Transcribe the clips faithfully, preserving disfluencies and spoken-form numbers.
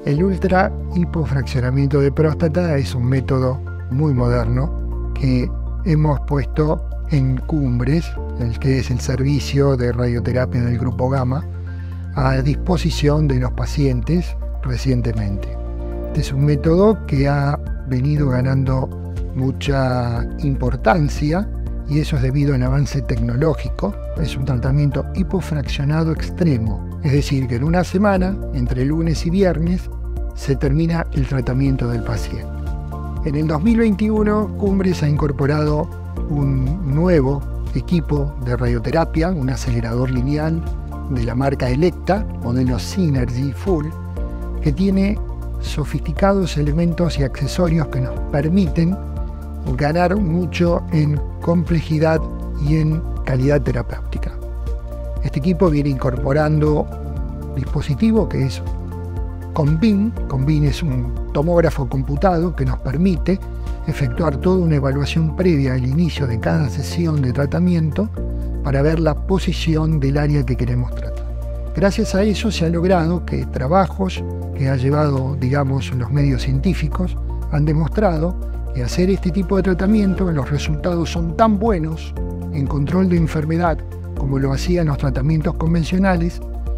El ultra hipofraccionamiento de próstata es un método muy moderno que hemos puesto en Cumbres, el que es el servicio de radioterapia del Grupo Gamma, a disposición de los pacientes recientemente. Este es un método que ha venido ganando mucha importancia y eso es debido al avance tecnológico. Es un tratamiento hipofraccionado extremo, es decir, que en una semana, entre lunes y viernes, se termina el tratamiento del paciente. En el dos mil veintiuno, Cumbres ha incorporado un nuevo equipo de radioterapia, un acelerador lineal de la marca Elekta, modelo Synergy Full, que tiene sofisticados elementos y accesorios que nos permiten ganar mucho en complejidad y en calidad terapéutica. Este equipo viene incorporando un dispositivo que es Conbin. Conbin es un tomógrafo computado que nos permite efectuar toda una evaluación previa al inicio de cada sesión de tratamiento para ver la posición del área que queremos tratar. Gracias a eso se ha logrado que trabajos que ha llevado, digamos, los medios científicos han demostrado que hacer este tipo de tratamiento, los resultados son tan buenos en control de enfermedad como lo hacían los tratamientos convencionales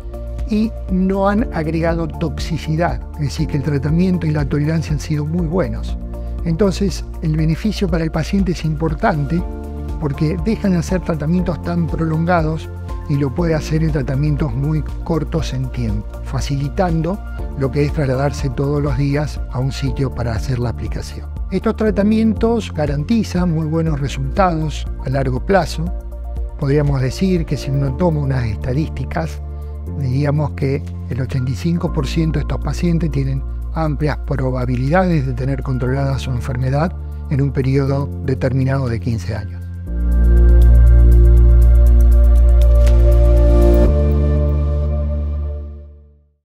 y no han agregado toxicidad, es decir, que el tratamiento y la tolerancia han sido muy buenos. Entonces, el beneficio para el paciente es importante porque dejan de hacer tratamientos tan prolongados y lo puede hacer en tratamientos muy cortos en tiempo, facilitando lo que es trasladarse todos los días a un sitio para hacer la aplicación. Estos tratamientos garantizan muy buenos resultados a largo plazo. Podríamos decir que si uno toma unas estadísticas, diríamos que el ochenta y cinco por ciento de estos pacientes tienen amplias probabilidades de tener controlada su enfermedad en un periodo determinado de quince años.